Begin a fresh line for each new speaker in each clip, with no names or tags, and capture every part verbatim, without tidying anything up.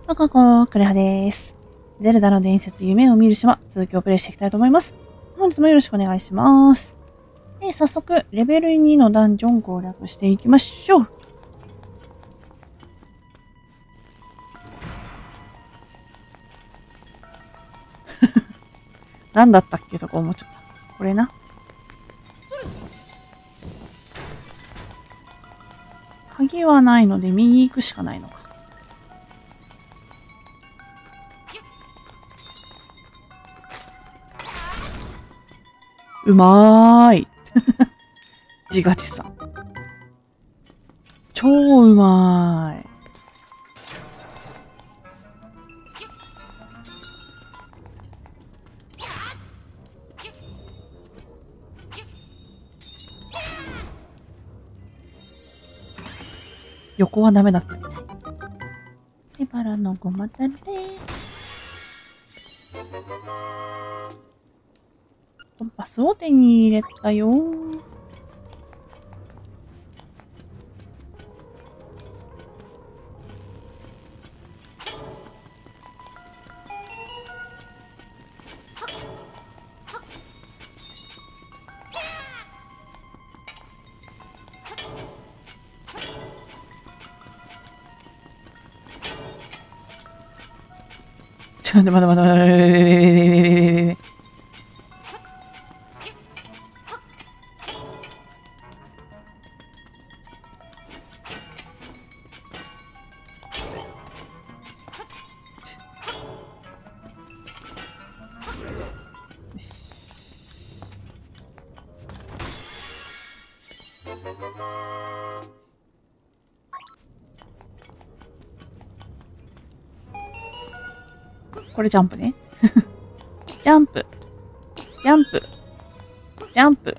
こここ、クレハです。ゼルダの伝説、夢を見る島、続きをプレイしていきたいと思います。本日もよろしくお願いします。で、早速、レベルにのダンジョン攻略していきましょう。何だったっけとか思っちゃった。これな。鍵はないので、右行くしかないのか。うまーい。自画自賛。超うまーい。横はダメだったみたい。手腹のごまだれ。コンパスを手に入れたよ。ちょっと待って待って待って待って。これジャンプね。ジャンプ。ジャンプ。ジャンプ。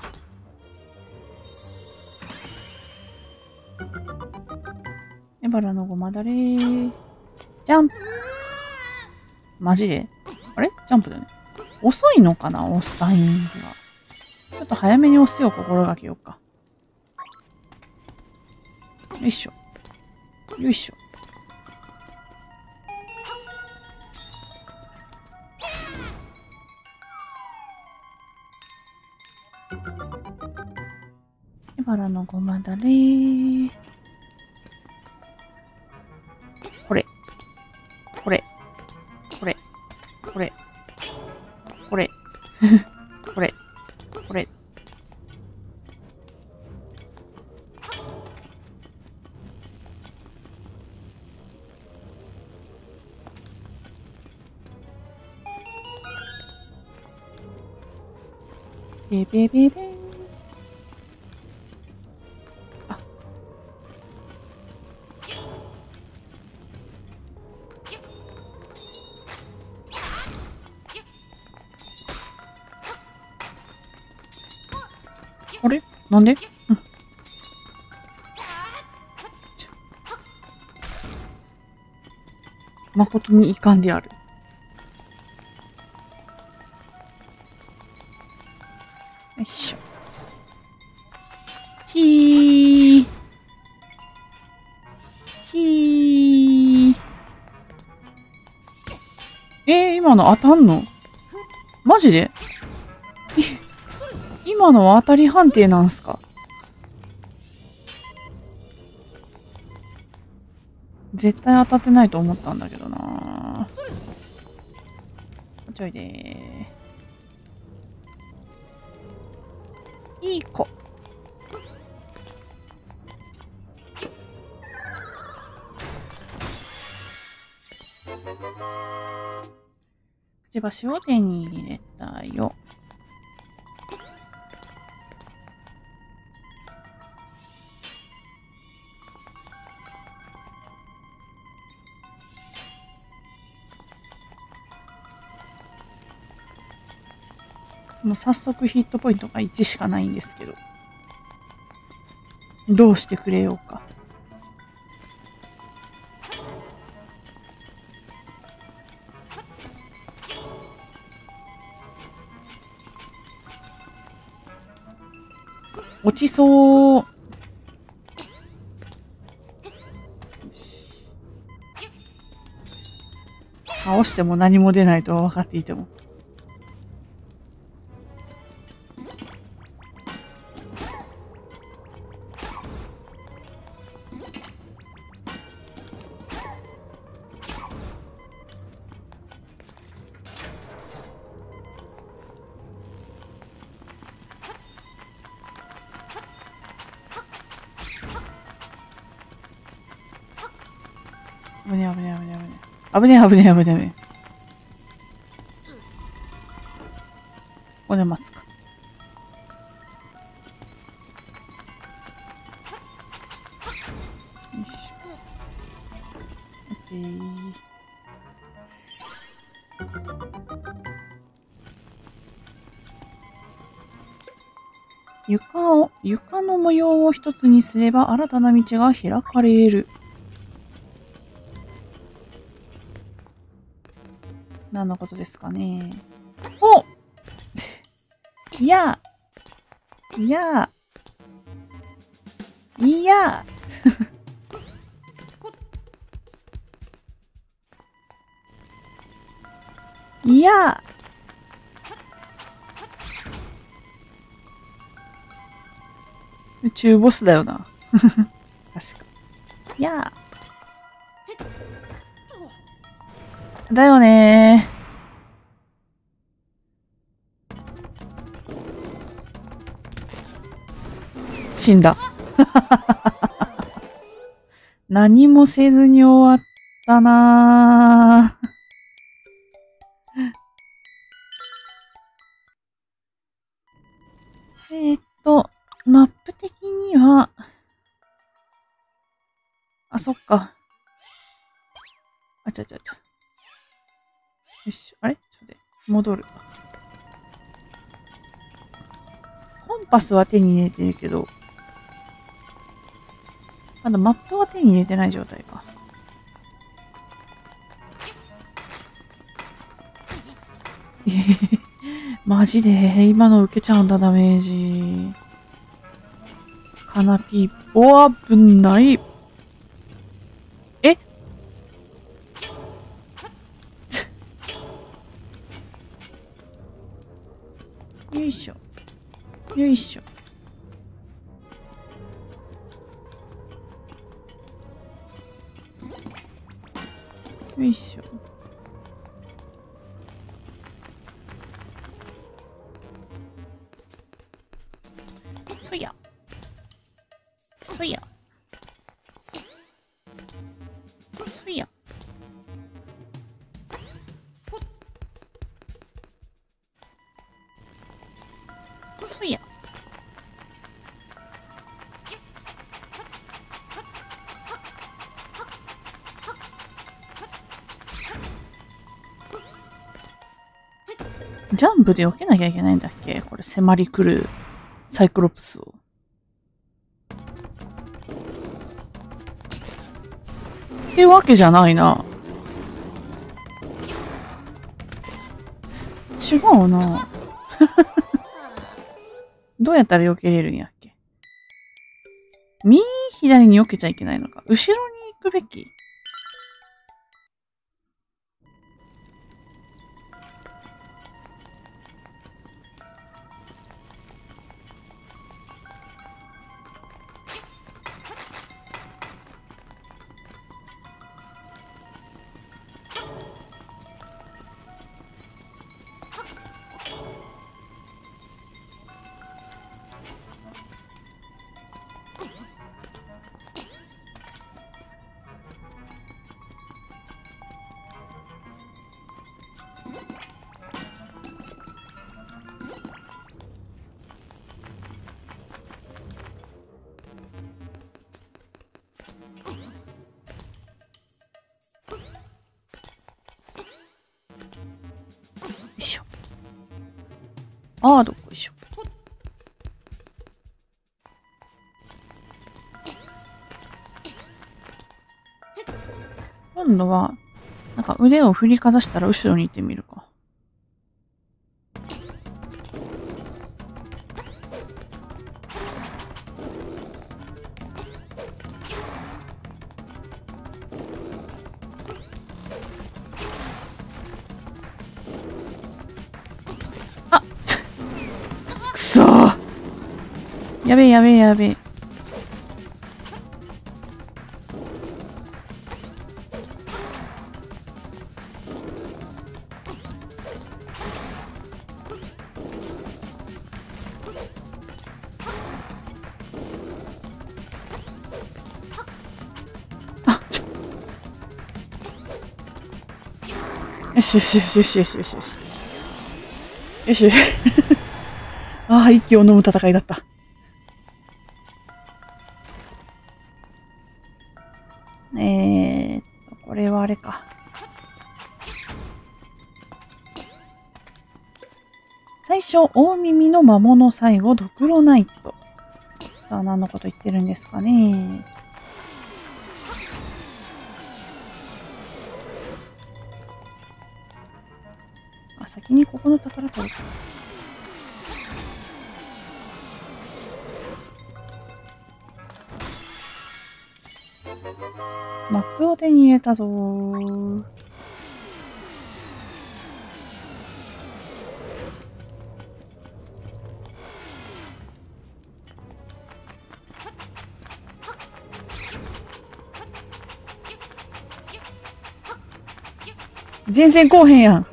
エバラのごまだれ。ジャンプ。マジであれジャンプだよね。遅いのかな押すタイミングが。ちょっと早めに押すよう心がけようか。よいしょ。よいしょ。エバラのごまだれ。これ。これ。これ。これ。これ。これ。これ。ベベベベン。あ。あれなんで、うん、誠に遺憾である。よいしょ。ひー。ひー。えー、今の当たんの？マジで？今のは当たり判定なんすか？絶対当たってないと思ったんだけどな。ちょいでー。いい子。くちばしを手に入れたよ。もう早速ヒットポイントがいちしかないんですけど。どうしてくれようか。落ちそう。 倒しても何も出ないとは分かっていても。危ねえ危ねえ危ねえ危ねえ。危ねえ危ねえ危ねえ危ねえ。ここで待つか。よいしょ。オッケー。床を、床の模様を一つにすれば新たな道が開かれる。何のことですかね。おいやいやいやいや宇宙ボスだよな。確か。いやだよねー。死んだ。何もせずに終わったなー。えーっと、マップ的には、あ、そっか。あちゃちゃちゃ。よし、あれちょっと待って、戻る。コンパスは手に入れてるけど、まだマップは手に入れてない状態か。えへへ、マジで今の受けちゃうんだ、ダメージ。カナピーポ危ない。えよいしょ。よいしょ。よいしょ。そや。そや。そや。そや。ジャンプで避けなきゃいけないんだっけこれ迫り来るサイクロプスを。ってわけじゃないな。違うな。どうやったら避けれるんやっけ。右左に避けちゃいけないのか。後ろに行くべき。よいしょ。ああ、どっこいしょ。今度は、なんか腕を振りかざしたら後ろに行ってみるか。 やべえやべえやべえ。あ、ちょ。よしよしよしよしよしよしよし。よしよし。ああ、息を飲む戦いだった。えーっと、これはあれか。最初、大耳の魔物、最後、ドクロナイト。さあ、何のこと言ってるんですかね。あ、先にここの宝取るか。マップを手に入れたぞー。全然こうへんやん。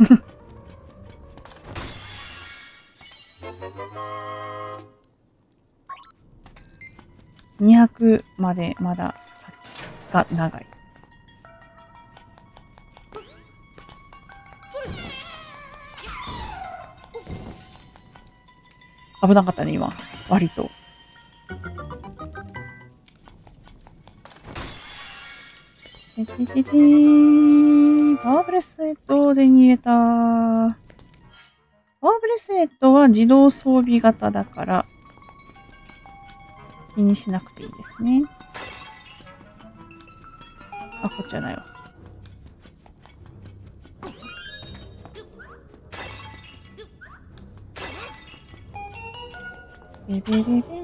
にひゃくまでまだ先が長い。危なかったね、今。割と。ててててー。パワーブレスレットを手に入れた。パワーブレスレットは自動装備型だから、気にしなくていいですね。あ、こっちじゃないわ。ベベベベン。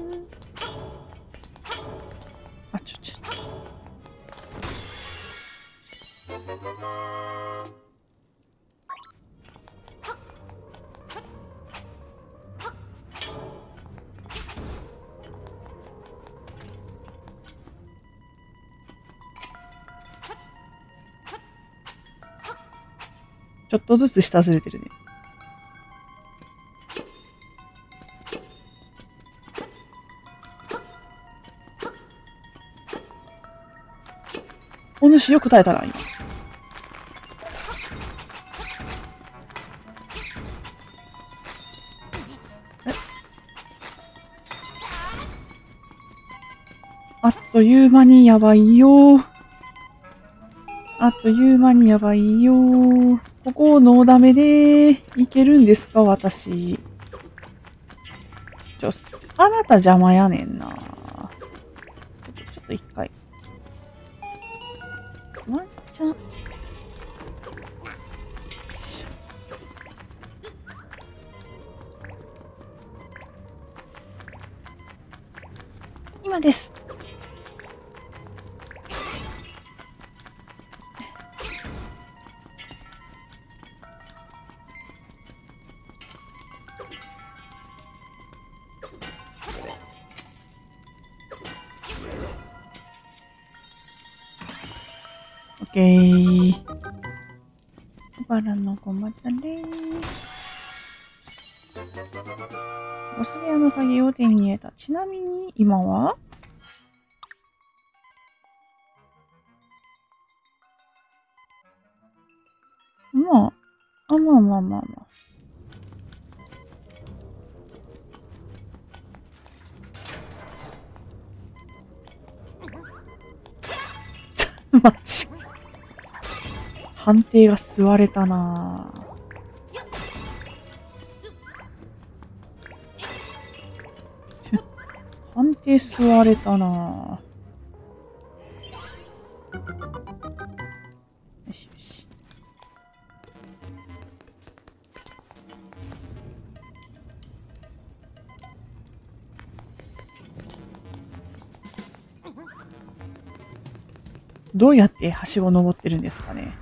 あ、ちょちょ。ちょっとずつ下ずれてるね。お主よく耐えたな、今。え？あっという間にやばいよ。あっという間にやばいよ。ここをノーダメでいけるんですか、私。ちょ、あなた邪魔やねんな。ちょっと、ちょっと一回。ワンチャン。今です。オッケー。バラのごまだれ。ボス部屋の鍵を手に入れた。ちなみに、今はまあ、あ、まあまあまあまあ。マジ。判定が座れたなぁ。判定座れたなぁ。よしよし。どうやってはしご登ってるんですかね。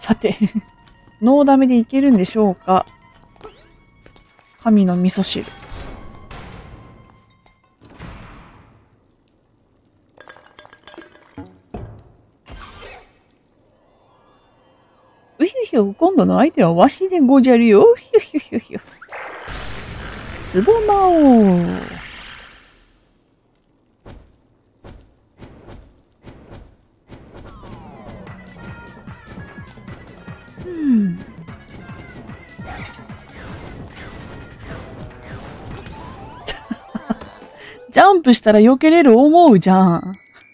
さて、ノーダメでいけるんでしょうか。神の味噌汁。うひゅひゅ、今度の相手はわしでごじゃるよ。ひゅひゅひゅひゅ。つぼまおう。うん。ジャンプしたら避けれる思うじゃん。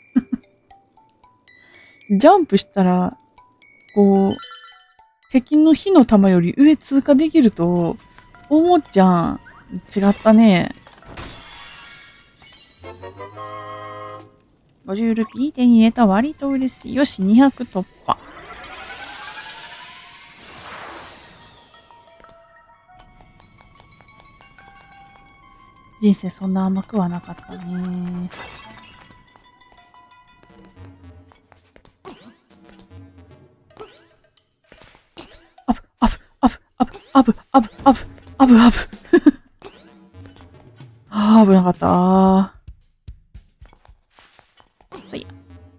ジャンプしたら、こう、敵の火の玉より上通過できると思っちゃん。違ったね。ごじゅうルピー手に入れた。割と嬉しい。よし、にひゃく突破。人生そんな甘くはなかったね。アブ、アブ、アブ、アブ、アブ、アブ、アブ、アブ、アブ。ああ、危なかったー。そいや。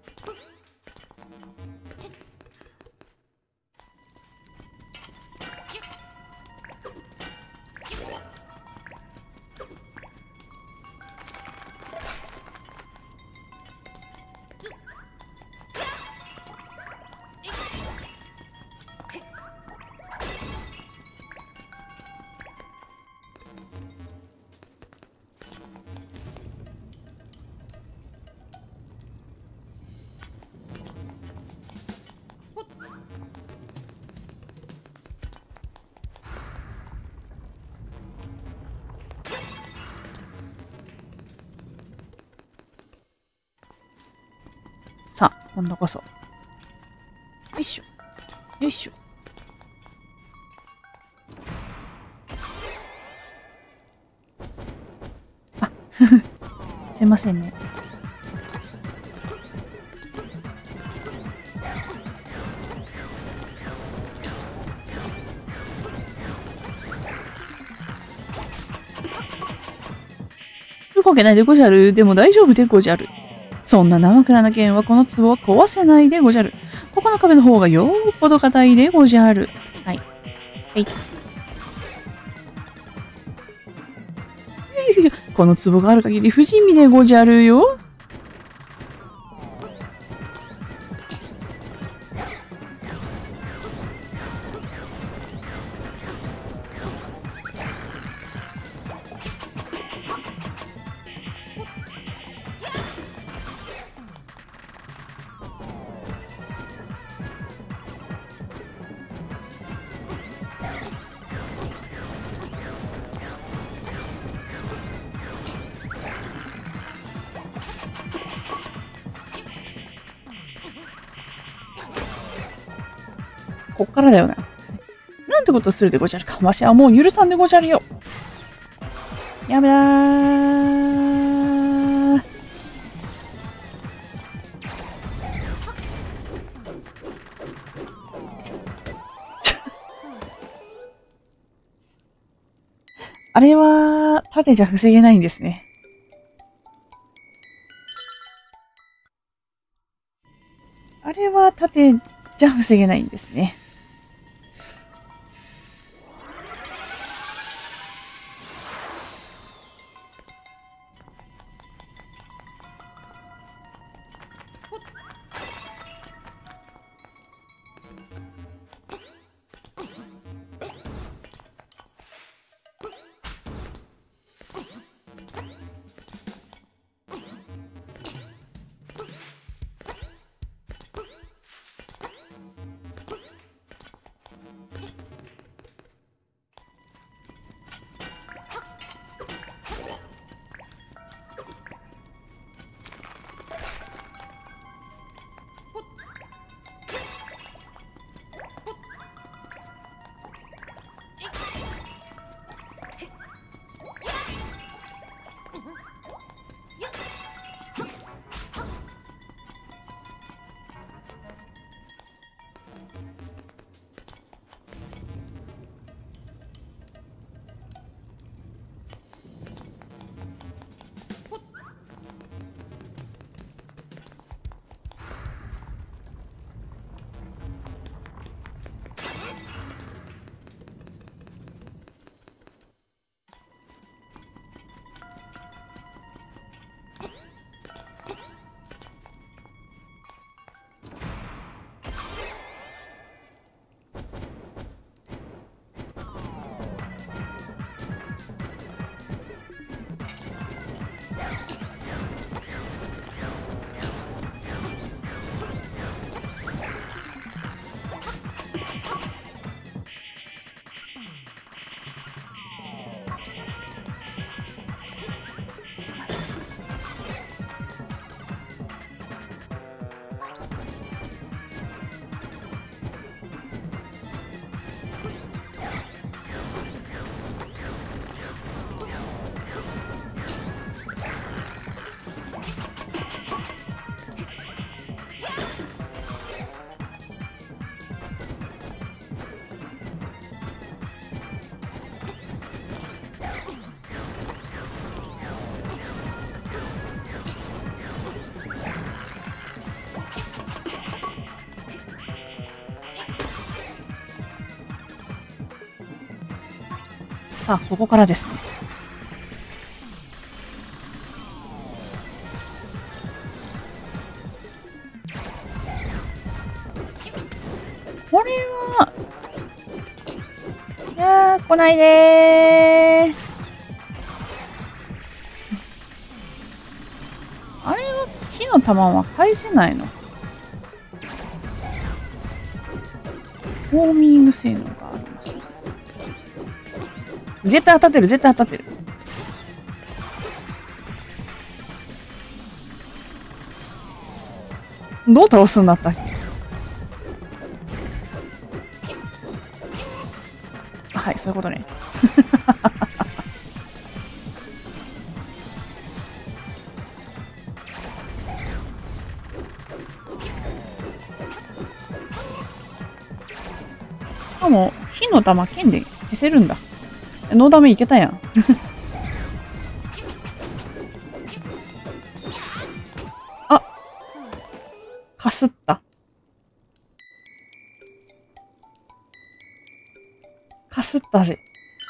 さあ、今度こそ。よいしょ。よいしょ。あ、すいませんね。動けないでごじゃる。でも大丈夫でごじゃる。そんな生倉な剣はこの壺は壊せないでごじゃる。ここの壁の方がよーっぽど硬いでごじゃる。はい。はい。この壺がある限り不死身でごじゃるよ。こっからだよな。なんてことするでごじゃるか。わしはもう許さんでごじゃるよ。やめだー。あれは、盾じゃ防げないんですね。あれは盾じゃ防げないんですね。 さあ、ここからですね。これは、いやー、来ないでー。あれは、火の玉は返せないの？ウォーミング性能があります。絶対当たってる、絶対当たってる。どう倒すんだったっけ？はい、そういうことね。しかも、火の玉剣で消せるんだ。ノーダメいけたやん。あ、かすった。かすったぜ。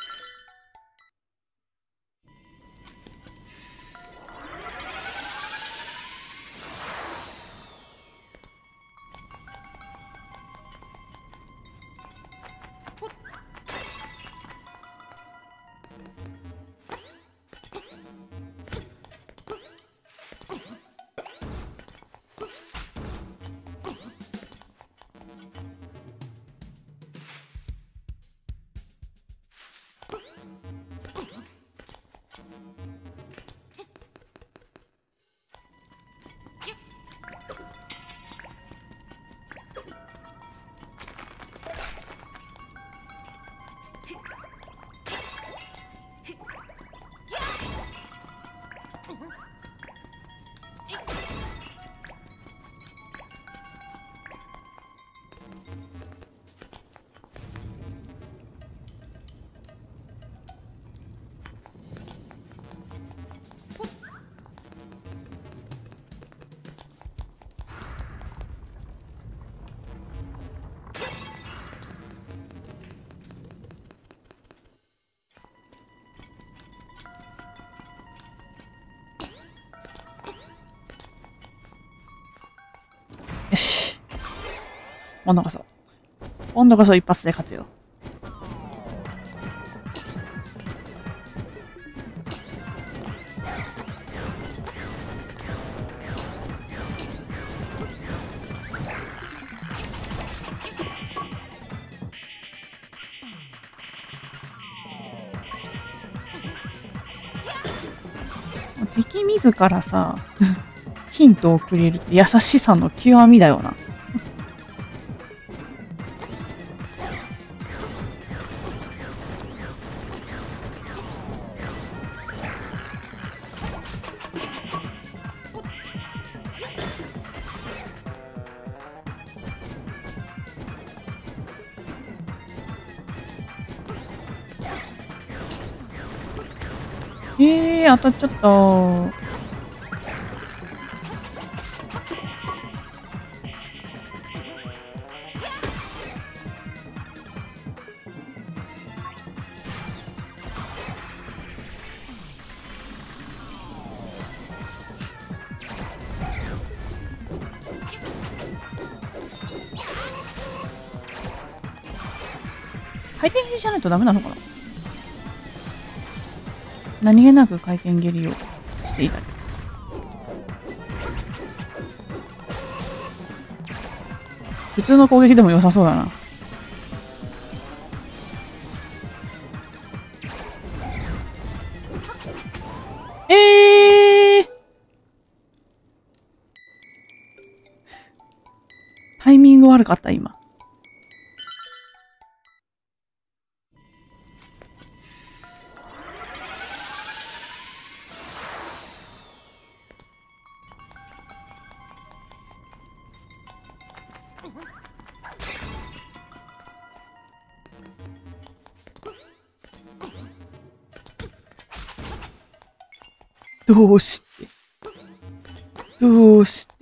よし。今度こそ。今度こそ一発で勝つよ。敵自らさ、ヒントをくれるって優しさの極みだよな。えー、当たっちゃったー。回転蹴りじゃないとダメなのかな。何気なく回転蹴りをししていたり。普通の攻撃でも良さそうだな。えー、タイミング悪かった、今。どうして、どうして。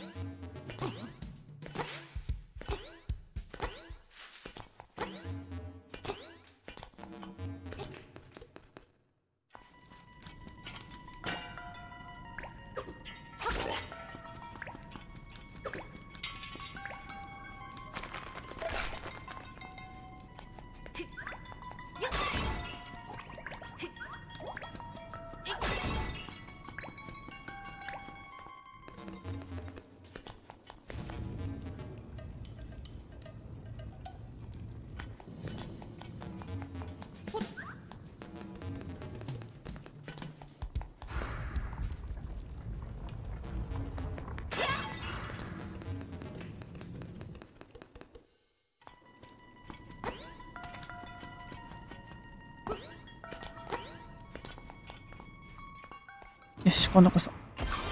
よし、今度こそ。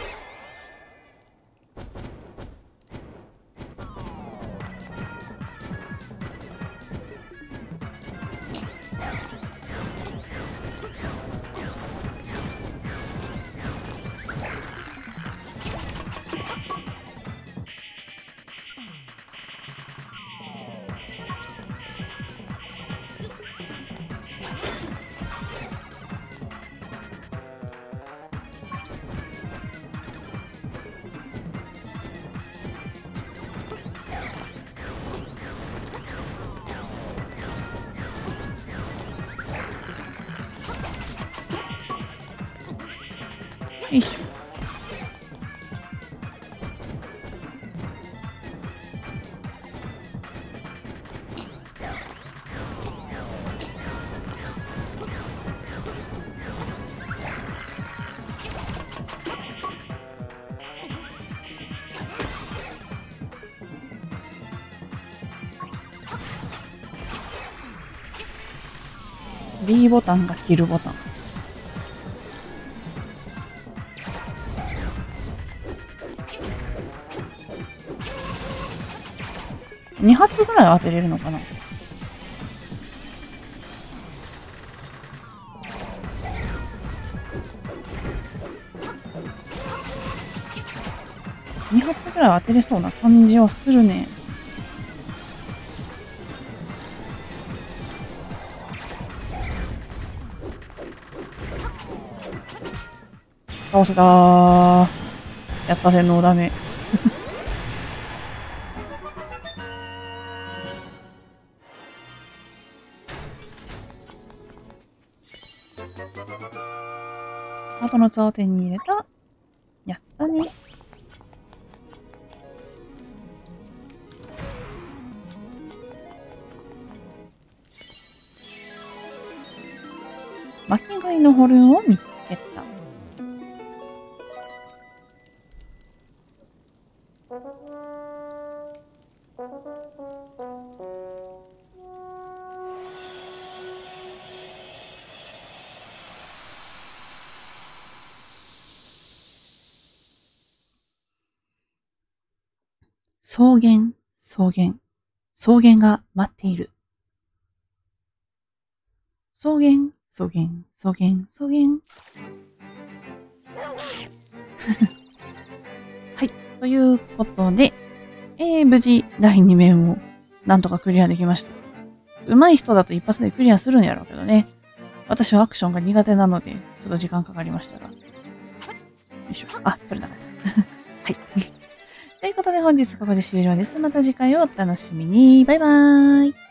よいしょ。B ボタンが切るボタン。に発ぐらい当てれるのかな。に発ぐらい当てれそうな感じはするね。倒せたー。やった洗脳ダメ。ハートのツアーを手に入れた。やったね。巻き貝のホルンを見つけた。草原、草原、草原が待っている。草原、草原、草原、草原。はい。ということで、えー、無事だいに面をなんとかクリアできました。上手い人だと一発でクリアするんやろうけどね。私はアクションが苦手なので、ちょっと時間かかりましたが。よいしょ。あ、取れなかった。はい。ということで本日ここで終了です。また次回をお楽しみに。バイバーイ。